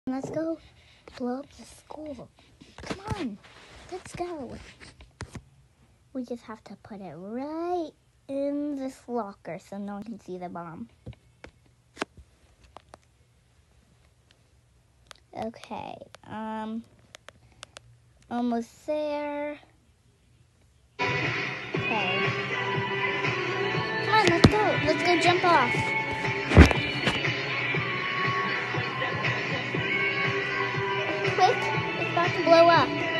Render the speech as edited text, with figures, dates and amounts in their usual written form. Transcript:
Let's go blow up the school. Come on, let's go. We just have to put it right in this locker so no one can see the bomb. Okay, almost there. Okay. Come on, let's go. Let's go jump off. Quick, it's about to blow up.